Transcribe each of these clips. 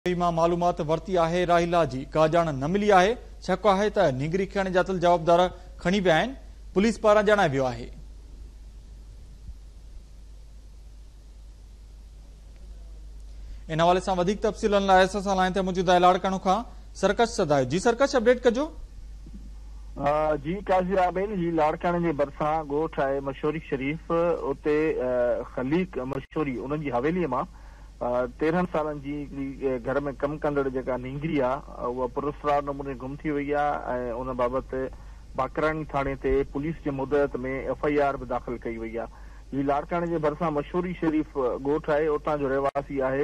मां मालूमात वरती आहे। राहिला जी का ॼाण न मिली आहे। शक आहे त निगरी खणण जा जवाबदार खणी विया आहिनि। पुलिस पारां ॼाणायो वियो आहे। इन हवाले सां वधीक तफ़सीलनि लाइ असां सां लाइन ते मौजूद आहे लाड़काणो खां सरकश सदायो। जी सरकश, अपडेट कजो। जी काज़ियाबेन, ही लाड़काणे जे भरिसां ॻोठ आहे मशहूरी शरीफ़, उते खलीक मशहूरी उन्हनि जी हवेलीअ मां 13 सालनि जी घर में कम कंदड़ जेका नींगरी आहे उहा पुरस्कार नमूने गुम थी वई आहे ऐं उन बाबति बाकरानी थाणे ते पुलिस जे मुदत में FIR बि दाख़िल कई वई आहे। ही लाड़काणे जे भरिसां मशहूरी शरीफ़ ॻोठ आहे, उतां जो रहवासी आहे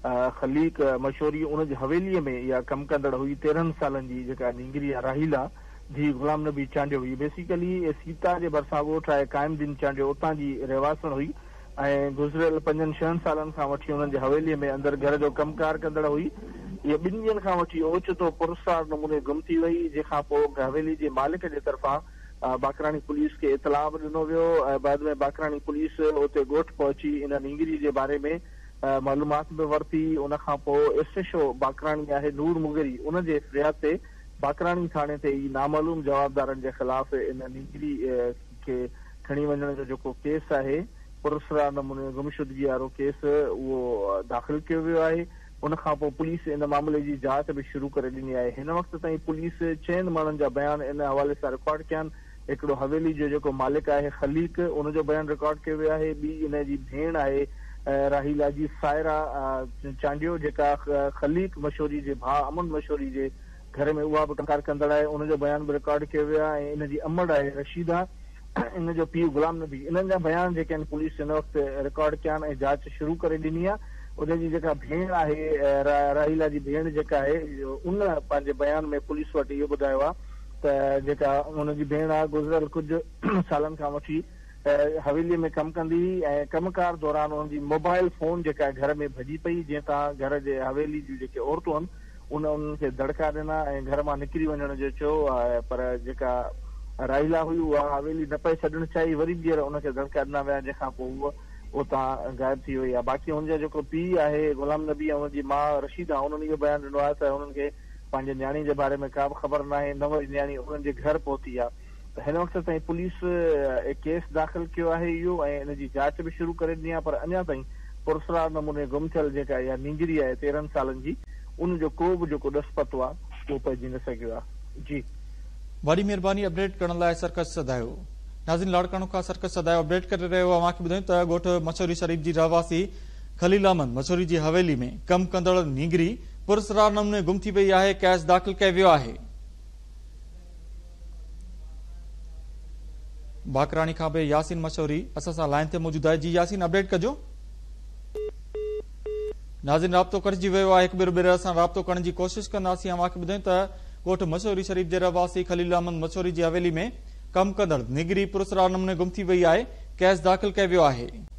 खलीक मशहूरी। उनजी हवेलीअ में इहा कम कंदड़ हुई। 13 सालनि जी जेका नींगरी आहे राहिला जी गुलाम नबी चांडियो हुई। बेसिकली सीता जे भरिसां ॻोठ आहे काइमदीन चांडियो, उतां जी रहवासण हुई ऐं गुज़िरियल 5-6 सालनि खां वठी हुननि जे हवेलीअ में अंदरि घर जो कमकार कंदड़ हुई। इहे 2 ॾींहंनि खां वठी ओचितो पुरस्कार नमूने गुम थी वई, जंहिंखां पोइ हवेली जे मालिक जे तरफ़ां बाकरानी पुलिस खे इतलाह बि ॾिनो वियो ऐं बाद में बाकरानी पुलिस उते ॻोठ पहुची इन नींगरी जे बारे में मालूमात बि वरिती। उनखां पोइ SHO बाकरानी आहे नूर मुगरी, उनजे फ़रियाद ते बाकरानी थाणे ते ई नामालूम जवाबदारनि जे ख़िलाफ़ इन नींगरी खे खणी वञण जो जेको केस आहे पुरस्कार नमूने गुमशुदगी वारो केस उहो दाख़िल कयो वियो आहे। उनखां पोइ पुलिस इन मामले जी जांच बि शुरू करे ॾिनी आहे। हिन वक़्त ताईं पुलिस 4 माण्हुनि जा बयान इन हवाले सां रिकॉर्ड कया आहिनि। हिकिड़ो हवेली जो जेको मालिक आहे खलीक, उनजो बयान रिकॉर्ड कयो वियो आहे। ॿी इन जी भेण आहे राहिला जी सायरा चांडियो, जेका खलीक मशहूरी जे भाउ अमन मशहूरी जे घर में उहा बि कमकार कंदड़ आहे, उनजो बयान बि रिकॉर्ड कयो वियो आहे। ऐं इन जी अमड़ आहे रशीदा, इन जो पीउ गुलाम नबी, इन्हनि जा बयान जेके आहिनि पुलिस हिन वक़्तु रिकॉर्ड कया आहिनि ऐं जांच शुरू करे ॾिनी आहे। उनजी जेका भेण आहे राहिला जी भेण जेका आहे उन पंहिंजे बयान में पुलिस वटि इहो ॿुधायो आहे त जेका उनजी भेण आहे गुज़िरियल कुझु सालनि खां वठी हवेलीअ में कमु कंदी हुई ऐं कमकार दौरान उनजी मोबाइल फोन जेका आहे घर में भॼी पई, जंहिं तां घर जे हवेली जूं जेके औरतूं आहिनि उन्हनि खे दड़का ॾिना ऐं घर मां निकिरी वञण जो चयो। पर जेका राहिला हुई उहा हवेली न पई छॾणु चाही, वरी ॿीहर उनखे दड़का ॾिना विया, जंहिंखां पोइ उहा उतां गाइब थी वई आहे। बाक़ी हुनजो जेको पीउ आहे गुलाम नबी ऐं हुनजी माउ रशीदा, उन्हनि इहो बयानु ॾिनो आहे त हुननि खे पंहिंजे न्याणी जे बारे में का बि ख़बर न आहे, नव न्याणी उन्हनि जे घर पहुती आहे। त हिन वक़्त ताईं पुलिस केस दाख़िल कयो आहे इहो ऐं इन जी जांच बि शुरू करे ॾिनी आहे। पर अञा ताईं पुरस्कार नमूने गुम थियल जेका इहा नींगरी आहे 13 सालनि जी, उनजो को बि जेको ॾस पतो आहे उहो पइजी न सघियो आहे। जी वॾी महिरबानी अपडेट करण लाइ सरकश सदायो। नाज़रीन, लाड़काणो खां सरकश सदायो अपडेट करे रहियो आहे। मूंखे ॿुधायूं त ॻोठ मशहूरी शरीफ़ जी रहवासी खलील अहमद मशहूरी जी हवेली में कमु कंदड़ नींगरी पुरस्कार नमूने गुम थी वई आहे। केस दाख़िल कयो वियो आहे। बाकरानी खां बि यासीन मशहूरी असां सां लाइन ते मौजूद आहे। जी यासीन, अपडेट कजो। नाज़रीन, राब्तो कटिजी वियो आहे। हिकु भेरो असां राब्तो करण जी कोशिशि कंदासीं। मूंखे ॿुधायूं त ॻोठ मशहूरी शरीफ़ जे रहवासी खलील अहमद मशहूरी जी हवेली में कमु कंदड़ निगरी पुरस्कार नमूने गुम थी वई आहे। केस दाख़िल कयो वियो आहे।